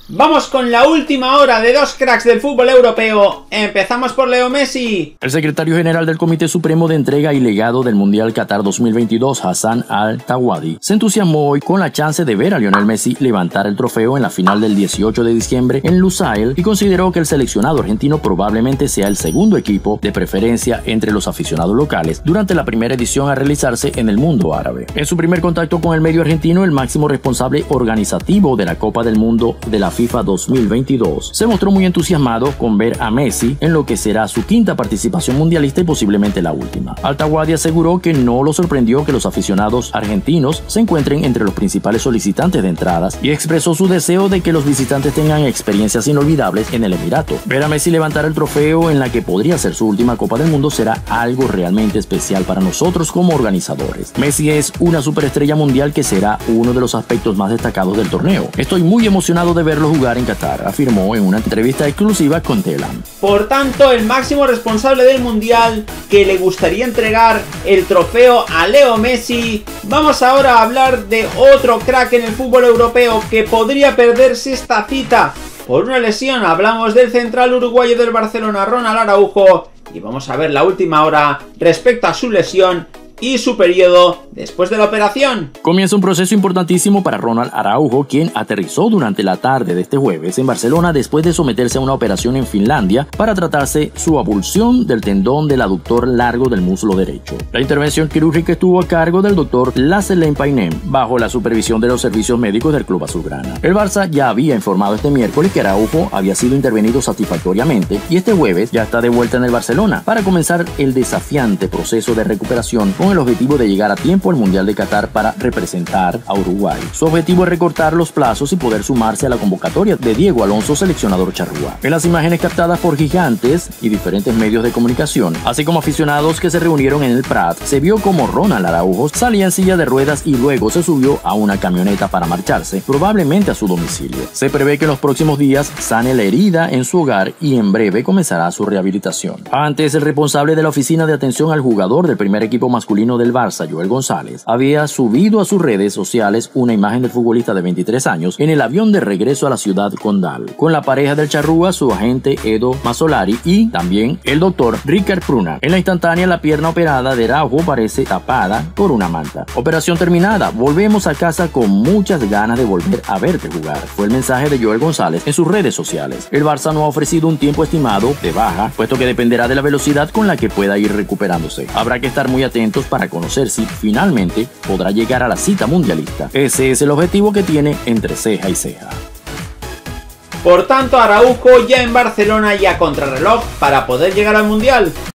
Vamos con la última hora de dos cracks del fútbol europeo. Empezamos por Leo Messi. El secretario general del Comité Supremo de Entrega y Legado del Mundial Qatar 2022, Hassan Al-Thawadi, se entusiasmó hoy con la chance de ver a Lionel Messi levantar el trofeo en la final del 18 de diciembre en Lusail y consideró que el seleccionado argentino probablemente sea el segundo equipo de preferencia entre los aficionados locales durante la primera edición a realizarse en el mundo árabe. En su primer contacto con el medio argentino, el máximo responsable organizativo de la Copa del Mundo de la FIFA 2022 se mostró muy entusiasmado con ver a Messi en lo que será su quinta participación mundialista y posiblemente la última. Al-Thawadi aseguró que no lo sorprendió que los aficionados argentinos se encuentren entre los principales solicitantes de entradas y expresó su deseo de que los visitantes tengan experiencias inolvidables en el Emirato. Ver a Messi levantar el trofeo en la que podría ser su última Copa del Mundo será algo realmente especial para nosotros como organizadores. Messi es una superestrella mundial que será uno de los aspectos más destacados del torneo. Estoy muy emocionado de verlo jugar en Qatar, afirmó en una entrevista exclusiva con Telam. Por tanto, el máximo responsable del mundial que le gustaría entregar el trofeo a Leo Messi. Vamos ahora a hablar de otro crack en el fútbol europeo que podría perderse esta cita por una lesión. Hablamos del central uruguayo del Barcelona, Ronald Araujo, y vamos a ver la última hora respecto a su lesión y su periodo después de la operación. Comienza un proceso importantísimo para Ronald Araujo, quien aterrizó durante la tarde de este jueves en Barcelona después de someterse a una operación en Finlandia para tratarse su abulsión del tendón del aductor largo del muslo derecho. La intervención quirúrgica estuvo a cargo del doctor Lasse Lempainen bajo la supervisión de los servicios médicos del club azulgrana. El Barça ya había informado este miércoles que Araujo había sido intervenido satisfactoriamente y este jueves ya está de vuelta en el Barcelona para comenzar el desafiante proceso de recuperación con el objetivo de llegar a tiempo al Mundial de Qatar para representar a Uruguay. Su objetivo es recortar los plazos y poder sumarse a la convocatoria de Diego Alonso, seleccionador charrúa. En las imágenes captadas por Gigantes y diferentes medios de comunicación, así como aficionados que se reunieron en el Prat, se vio como Ronald Araujo salía en silla de ruedas y luego se subió a una camioneta para marcharse, probablemente a su domicilio. Se prevé que en los próximos días sane la herida en su hogar y en breve comenzará su rehabilitación. Antes, el responsable de la oficina de atención al jugador del primer equipo masculino del Barça, Joel González, había subido a sus redes sociales una imagen del futbolista de 23 años en el avión de regreso a la ciudad condal, con la pareja del charrúa, su agente Edo Mazzolari y también el doctor Ricard Pruna. En la instantánea, la pierna operada de Araujo parece tapada por una manta. Operación terminada, volvemos a casa con muchas ganas de volver a verte jugar, fue el mensaje de Joel González en sus redes sociales. El Barça no ha ofrecido un tiempo estimado de baja, puesto que dependerá de la velocidad con la que pueda ir recuperándose. Habrá que estar muy atentos para conocer si finalmente podrá llegar a la cita mundialista. Ese es el objetivo que tiene entre ceja y ceja. Por tanto, Araujo ya en Barcelona y a contrarreloj para poder llegar al mundial.